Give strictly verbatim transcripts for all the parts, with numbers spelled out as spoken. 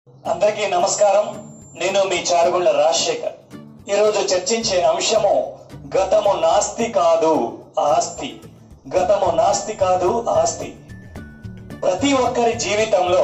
అందరికీ నమస్కారం. నేను మీ చారుగుళ్ళ రాజశేఖర్. ఈరోజు చర్చించే అంశము గతము నాస్తి కాదు ఆస్తి. గతము నాస్తి కాదు ఆస్తి. ప్రతి ఒక్కరి జీవితంలో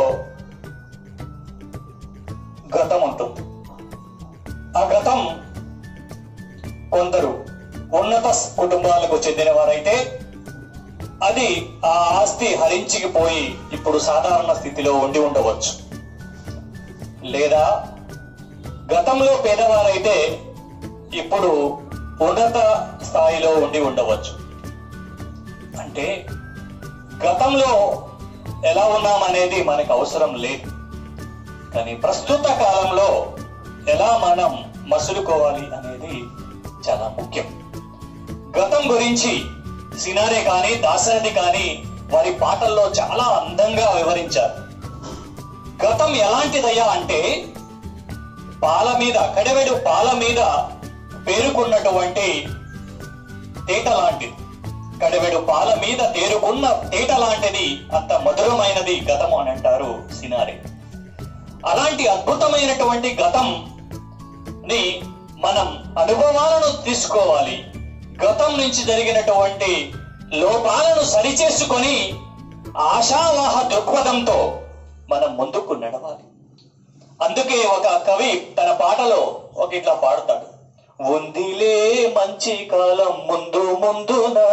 గతం ఉంటుంది. ఆ గతం కొందరు ఉన్నత కుటుంబాలకు చెందిన వారైతే అది ఆ ఆస్తి హరించిపోయి ఇప్పుడు సాధారణ స్థితిలో ఉండి ఉండవచ్చు. లేదా గతంలో పేదవారైతే ఇప్పుడు ఉన్నత స్థాయిలో ఉండి ఉండవచ్చు. అంటే గతంలో ఎలా ఉన్నామనేది మనకు అవసరం లేదు, కానీ ప్రస్తుత కాలంలో ఎలా మనం మసులుకోవాలి అనేది చాలా ముఖ్యం. గతం గురించి సినారే కానీ దాశరథి కానీ వారి పాటల్లో చాలా అందంగా వివరించారు. గతం ఎలాంటిదయ్యా అంటే పాల మీద కడవెడు పాల మీద పేరుకున్నటువంటి తేట లాంటిది. కడవెడు పాల మీద తేరుకున్న తేట లాంటిది, అంత మధురమైనది గతం అని అంటారు సినారే. అలాంటి అద్భుతమైనటువంటి గతం ని మనం అనుభవాలను తీసుకోవాలి. గతం నుంచి జరిగినటువంటి లోపాలను సరిచేసుకొని ఆశావాహ దృక్పథంతో మనం ముందుకు నడవాలి. అందుకే ఒక కవి తన పాటలో ఒక ఇట్లా పాడుతాడు: ఉందిలే మంచి కాలం ముందు ముందునా,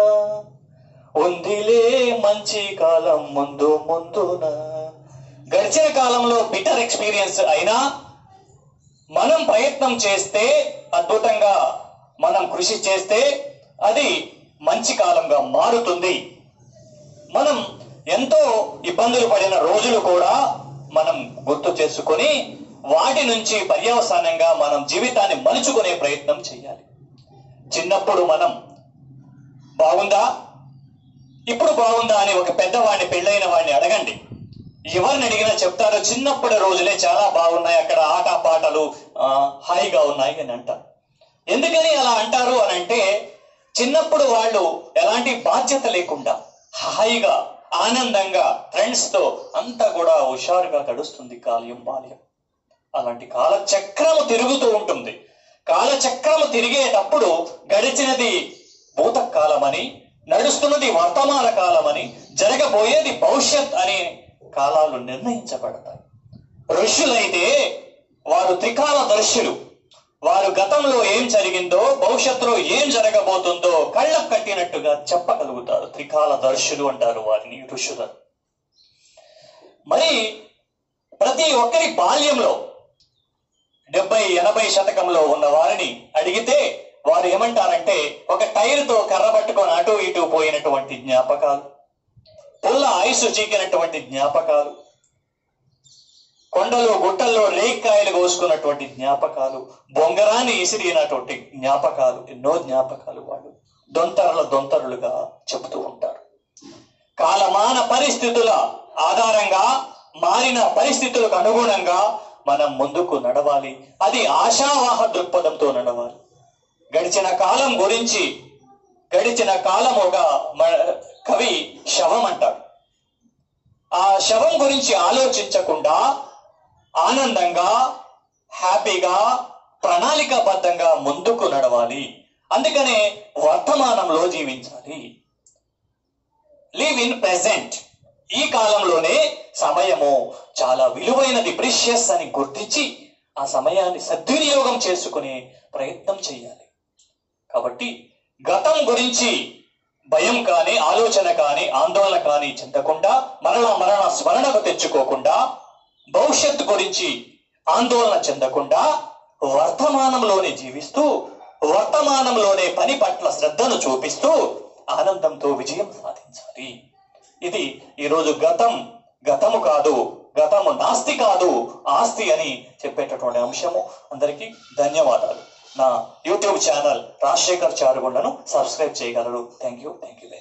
ఉందిలే మంచి కాలం ముందు ముందునా. గడిచిన కాలంలో బిటర్ ఎక్స్పీరియన్స్ అయినా మనం ప్రయత్నం చేస్తే, అద్భుతంగా మనం కృషి చేస్తే అది మంచి కాలంగా మారుతుంది. మనం ఎంతో ఇబ్బందులు పడిన రోజులు కూడా మనం గుర్తు చేసుకొని వాటి నుంచి పర్యవసానంగా మనం జీవితాన్ని మలుచుకునే ప్రయత్నం చేయాలి. చిన్నప్పుడు మనం బాగుందా, ఇప్పుడు బాగుందా అని ఒక పెద్దవాడిని, పెళ్ళైన వాడిని అడగండి. ఎవరిని అడిగినా చెప్తారు చిన్నప్పటి రోజులే చాలా బాగున్నాయి, అక్కడ ఆట పాటలు హాయిగా ఉన్నాయి అని అంటారు. ఎందుకని అలా అంటారు అని అంటే, చిన్నప్పుడు వాళ్ళు ఎలాంటి బాధ్యత లేకుండా హాయిగా ఆనందంగా ఫ్రెండ్స్ తో అంతా కూడా హుషారుగా గడుస్తుంది కాలం బాల్యం. అలాంటి కాలచక్రము తిరుగుతూ ఉంటుంది. కాలచక్రము తిరిగేటప్పుడు గడిచినది భూతకాలమని, నడుస్తున్నది వర్తమాన కాలమని, జరగబోయేది భవిష్యత్ అనే కాలాలు నిర్ణయించబడతాయి. ఋషులైతే వారు త్రికాలదర్శులు. వారు గతంలో ఏం జరిగిందో భవిష్యత్తులో ఏం జరగబోతుందో కళ్ళకు కట్టినట్టుగా చెప్పగలుగుతారు. త్రికాలదర్శులు అంటారు వారిని, ఋషులు. మరి ప్రతి ఒక్కరి బాల్యంలో డెబ్బై ఎనభై శతకంలో ఉన్న వారిని అడిగితే వారు ఏమంటారంటే, ఒక టైర్తో కర్ర పట్టుకొని అటు ఇటు పోయినటువంటి జ్ఞాపకాలు, పుల్ల ఆయుసు చీకినటువంటి జ్ఞాపకాలు, కొండలు గుట్టల్లో రేక్కాయలు కోసుకున్నటువంటి జ్ఞాపకాలు, బొంగరాన్ని ఇసిరినటువంటి జ్ఞాపకాలు, ఎన్నో జ్ఞాపకాలు వాళ్ళు దొంతరల దొంతరులుగా చెబుతూ ఉంటారు. కాలమాన పరిస్థితుల ఆధారంగా, మారిన పరిస్థితులకు అనుగుణంగా మనం ముందుకు నడవాలి. అది ఆశావాహ దృక్పథంతో నడవాలి. గడిచిన కాలం గురించి, గడిచిన కాలం ఒక కవి శవం అంటాడు. ఆ శవం గురించి ఆలోచించకుండా ఆనందంగా, హ్యాపీగా, ప్రణాళికాబద్ధంగా ముందుకు నడవాలి. అందుకనే వర్తమానంలో జీవించాలి. Live in present. ఈ కాలంలోనే సమయము చాలా విలువైనది, ప్రీషియస్ అని గుర్తించి ఆ సమయాన్ని సద్వినియోగం చేసుకునే ప్రయత్నం చేయాలి. కాబట్టి గతం గురించి భయం కానీ, ఆలోచన కానీ, ఆందోళన కానీ చెందకుండా, మరణ మరణ స్మరణకు తెచ్చుకోకుండా, భవిష్యత్తు గురించి ఆందోళన చెందకుండా వర్తమానంలోనే జీవిస్తూ, వర్తమానంలోనే పని పట్ల శ్రద్ధను చూపిస్తూ ఆనందంతో విజయం సాధించాలి. ఇది ఈరోజు గతం గతము కాదు, గతము నాస్తి కాదు ఆస్తి అని చెప్పేటటువంటి అంశము. అందరికీ ధన్యవాదాలు. నా యూట్యూబ్ ఛానల్ రాజశేఖర్ చారుగుండను సబ్స్క్రైబ్ చేయగలరు. Thank you thank you